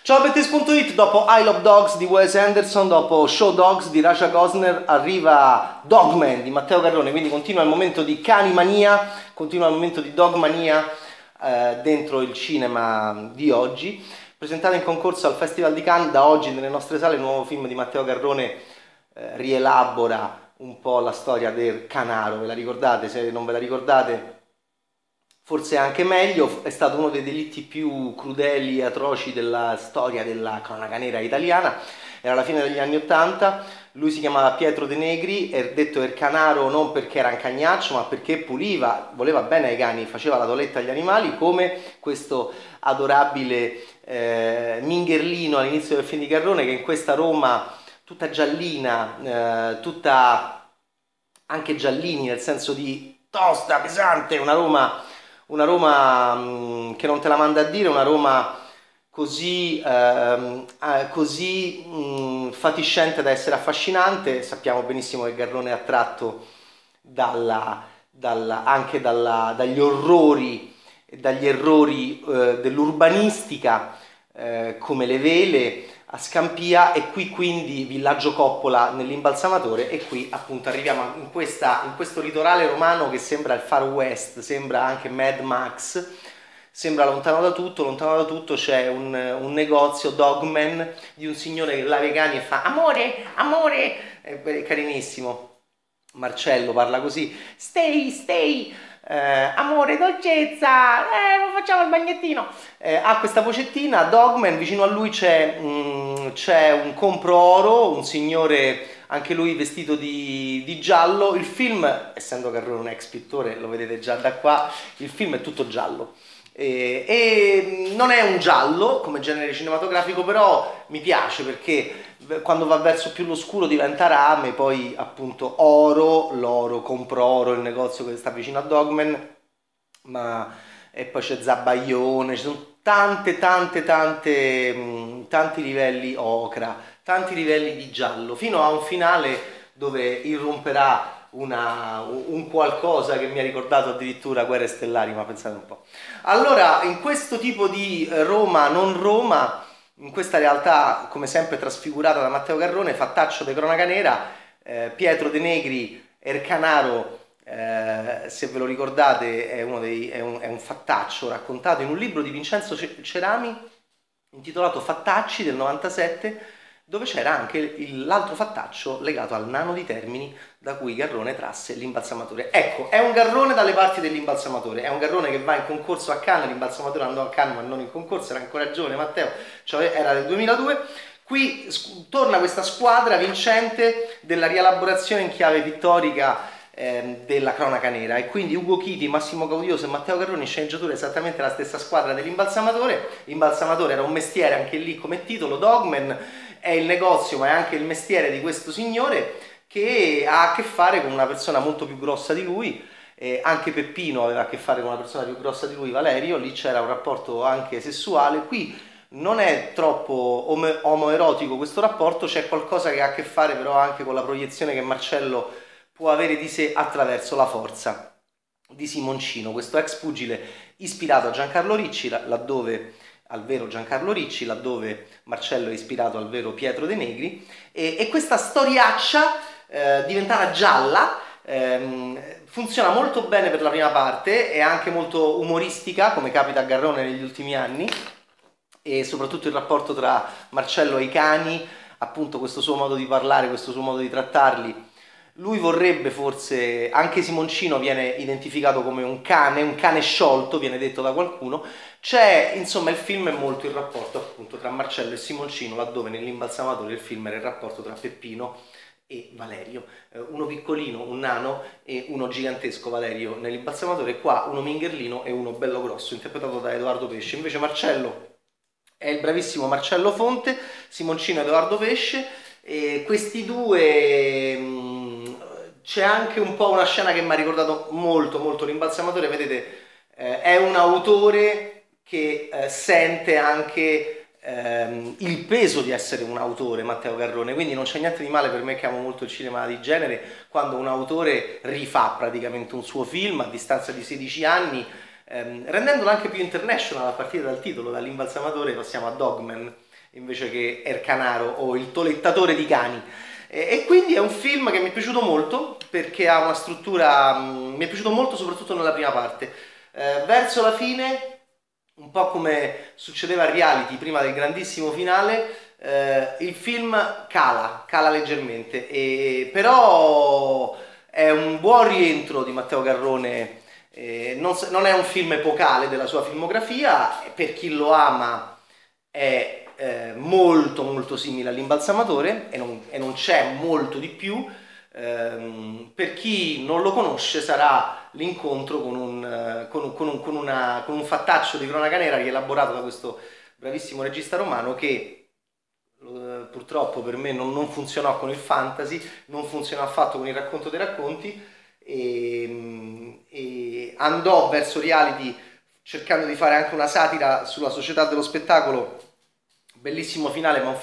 Ciao Bettes.it, dopo I Love Dogs di Wes Anderson, dopo Show Dogs di Rajah Gosner, arriva Dogman di Matteo Garrone, quindi continua il momento di canimania, continua il momento di dogmania dentro il cinema di oggi. Presentato in concorso al Festival di Cannes, da oggi nelle nostre sale il nuovo film di Matteo Garrone rielabora un po' la storia del Canaro, ve la ricordate? Se non ve la ricordate, forse anche meglio, è stato uno dei delitti più crudeli e atroci della storia della cronaca nera italiana, era la fine degli anni '80, lui si chiamava Pietro De Negri, è detto il Canaro non perché era un cagnaccio, ma perché puliva, voleva bene ai cani, faceva la toeletta agli animali, come questo adorabile Mingherlino all'inizio del film di Garrone, che in questa Roma tutta giallina, tutta anche giallini, nel senso di tosta, pesante, una Roma che non te la manda a dire, una Roma così fatiscente da essere affascinante. Sappiamo benissimo che Garrone è attratto anche dagli orrori e dagli errori dell'urbanistica, come le vele a Scampia, e qui quindi Villaggio Coppola nell'Imbalsamatore, e qui appunto arriviamo in questo litorale romano che sembra il Far West, sembra anche Mad Max, sembra lontano da tutto c'è un negozio, Dogman, di un signore che lava i cani e fa amore, amore, è carinissimo, Marcello parla così, stay, amore, dolcezza, facciamo il bagnettino, ha questa vocettina. Dogman, vicino a lui c'è un compro oro, un signore anche lui vestito di giallo. Il film, essendo Garrone un ex pittore, lo vedete già da qua, il film è tutto giallo. E non è un giallo come genere cinematografico, però mi piace perché quando va verso più l'oscuro diventa rame, poi appunto l'oro, compro oro, il negozio che sta vicino a Dogman, e poi c'è Zabaione, ci sono tanti livelli ocra, tanti livelli di giallo, fino a un finale dove irromperà un qualcosa che mi ha ricordato addirittura Guerre Stellari, ma pensate un po'. Allora, in questo tipo di Roma non Roma, in questa realtà come sempre trasfigurata da Matteo Garrone, fattaccio di cronaca nera, Pietro De Negri, Ercanaro, se ve lo ricordate è un fattaccio raccontato in un libro di Vincenzo Cerami intitolato Fattacci del 97, dove c'era anche l'altro fattaccio legato al Nano di Termini, da cui Garrone trasse l'Imbalsamatore. Ecco, è un Garrone dalle parti dell'Imbalsamatore, è un Garrone che va in concorso a Cannes, l'Imbalsamatore andò a Cannes ma non in concorso, era ancora giovane Matteo, cioè era del 2002, qui torna questa squadra vincente della rielaborazione in chiave pittorica della cronaca nera, e quindi Ugo Chiti, Massimo Gaudioso e Matteo Garrone in sceneggiatura esattamente la stessa squadra dell'Imbalsamatore. L'Imbalsamatore era un mestiere anche lì come titolo, Dogman è il negozio ma è anche il mestiere di questo signore che ha a che fare con una persona molto più grossa di lui, anche Peppino aveva a che fare con una persona più grossa di lui, Valerio, lì c'era un rapporto anche sessuale, qui non è troppo omoerotico questo rapporto, c'è qualcosa che ha a che fare però anche con la proiezione che Marcello può avere di sé attraverso la forza di Simoncino, questo ex pugile ispirato a Giancarlo Ricci, al vero Giancarlo Ricci, laddove Marcello è ispirato al vero Pietro De Negri, e questa storiaccia diventata gialla, funziona molto bene per la prima parte, è anche molto umoristica come capita a Garrone negli ultimi anni, e soprattutto il rapporto tra Marcello e i cani, appunto questo suo modo di parlare, questo suo modo di trattarli. Lui vorrebbe forse, anche Simoncino viene identificato come un cane sciolto, viene detto da qualcuno. C'è, insomma, il film è molto il rapporto appunto tra Marcello e Simoncino, laddove nell'Imbalsamatore il film era il rapporto tra Peppino e Valerio, uno piccolino, un nano, e uno gigantesco, Valerio, nell'Imbalsamatore, qua uno mingherlino e uno bello grosso, interpretato da Edoardo Pesce. Invece Marcello è il bravissimo Marcello Fonte, Simoncino e Edoardo Pesce, e questi due... C'è anche un po' una scena che mi ha ricordato molto l'Imbalsamatore, vedete, è un autore che sente anche il peso di essere un autore, Matteo Garrone, quindi non c'è niente di male, per me che amo molto il cinema di genere, quando un autore rifà praticamente un suo film a distanza di 16 anni, rendendolo anche più international a partire dal titolo, dall'Imbalsamatore passiamo a Dogman. invece che Ercanaro o il tolettatore di cani. E quindi è un film che mi è piaciuto molto perché ha una struttura, mi è piaciuto molto soprattutto nella prima parte. Verso la fine, un po' come succedeva a Reality prima del grandissimo finale, il film cala leggermente, però è un buon rientro di Matteo Garrone. Non è un film epocale della sua filmografia, per chi lo ama è molto molto simile all'Imbalsamatore e non c'è molto di più. Per chi non lo conosce sarà l'incontro con un fattaccio di cronaca nera rielaborato da questo bravissimo regista romano che purtroppo per me non funzionò con il fantasy, non funzionò affatto con il racconto dei racconti e andò verso reality cercando di fare anche una satira sulla società dello spettacolo. Bellissimo finale, ma un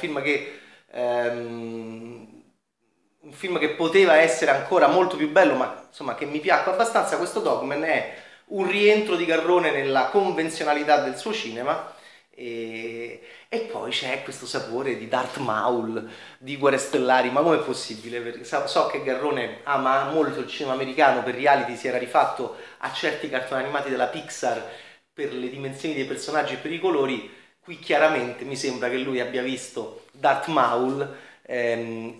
film che poteva essere ancora molto più bello, ma insomma che mi piacque abbastanza. Questo Dogman è un rientro di Garrone nella convenzionalità del suo cinema e poi c'è questo sapore di Darth Maul, di Guerre Stellari. Ma com'è possibile? Perché so che Garrone ama molto il cinema americano, per reality si era rifatto a certi cartoni animati della Pixar per le dimensioni dei personaggi e per i colori. Qui chiaramente mi sembra che lui abbia visto Darth Maul e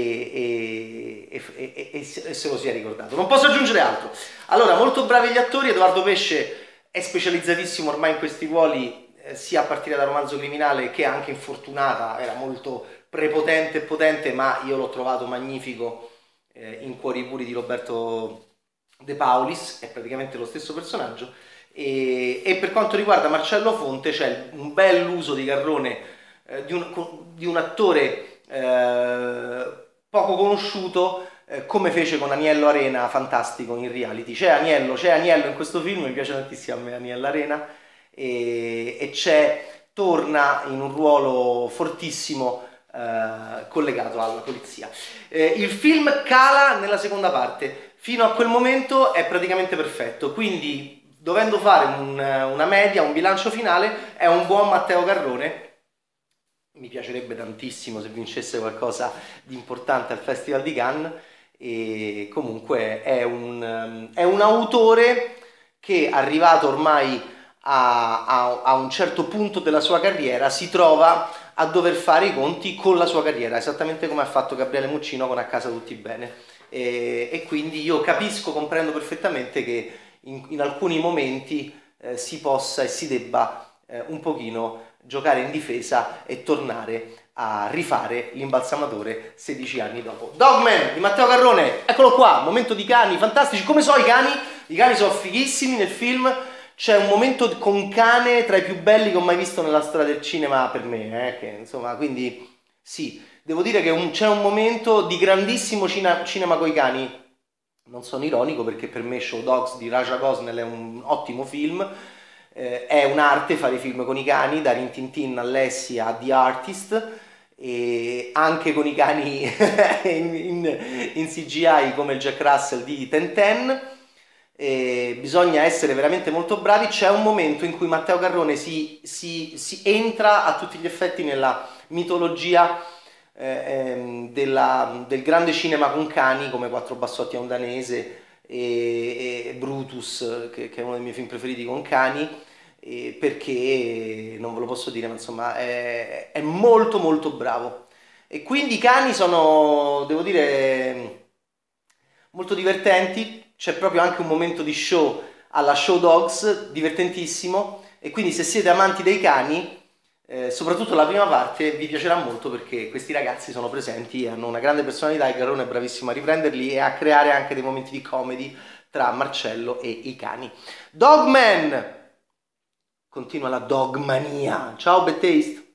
se lo sia ricordato. Non posso aggiungere altro. Allora, molto bravi gli attori. Edoardo Pesce è specializzatissimo ormai in questi ruoli, sia a partire da Romanzo Criminale che anche in Fortunata. Era molto prepotente e potente, ma io l'ho trovato magnifico in Cuori Puri di Roberto De Paulis. È praticamente lo stesso personaggio. E per quanto riguarda Marcello Fonte c'è un bel uso di Garrone, di un attore poco conosciuto, come fece con Aniello Arena, fantastico in reality. C'è Aniello in questo film, mi piace tantissimo a me Aniello Arena, e torna in un ruolo fortissimo collegato alla polizia. Il film cala nella seconda parte, fino a quel momento è praticamente perfetto, quindi dovendo fare una media, un bilancio finale, è un buon Matteo Garrone. Mi piacerebbe tantissimo se vincesse qualcosa di importante al Festival di Cannes, e comunque è un autore che, arrivato ormai a un certo punto della sua carriera, si trova a dover fare i conti con la sua carriera, esattamente come ha fatto Gabriele Muccino con A Casa Tutti Bene, e quindi io comprendo perfettamente che in alcuni momenti si possa e si debba un pochino giocare in difesa e tornare a rifare l'Imbalsamatore 16 anni dopo. Dogman di Matteo Garrone, eccolo qua, momento di cani fantastici. Come so i cani? I cani sono fighissimi nel film. C'è un momento con cane tra i più belli che ho mai visto nella storia del cinema per me, che insomma, quindi sì, devo dire che c'è un momento di grandissimo cinema coi cani. Non sono ironico, perché per me Show Dogs di Raja Gosnell è un ottimo film. È un'arte fare film con i cani, da Rin Tin Tin a Lassie a The Artist, e anche con i cani in CGI come il Jack Russell di Tintin. Bisogna essere veramente molto bravi. C'è un momento in cui Matteo Garrone si entra a tutti gli effetti nella mitologia del grande cinema con cani, come Quattro bassotti a un danese e Brutus, che è uno dei miei film preferiti con cani, perché non ve lo posso dire, ma insomma è molto molto bravo. E quindi i cani sono, devo dire, molto divertenti. C'è proprio anche un momento di show alla Show Dogs divertentissimo, e quindi se siete amanti dei cani, soprattutto la prima parte vi piacerà molto, perché questi ragazzi sono presenti, hanno una grande personalità e Garrone è bravissimo a riprenderli e a creare anche dei momenti di comedy tra Marcello e i cani. Dogman! Continua la dogmania. Ciao Bad Taste!